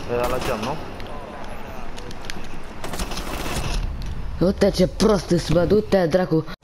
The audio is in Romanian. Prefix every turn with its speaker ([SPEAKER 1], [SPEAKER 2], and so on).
[SPEAKER 1] Era la geam, nu?
[SPEAKER 2] Du-te, ce prost îți bă, du-te, dracu.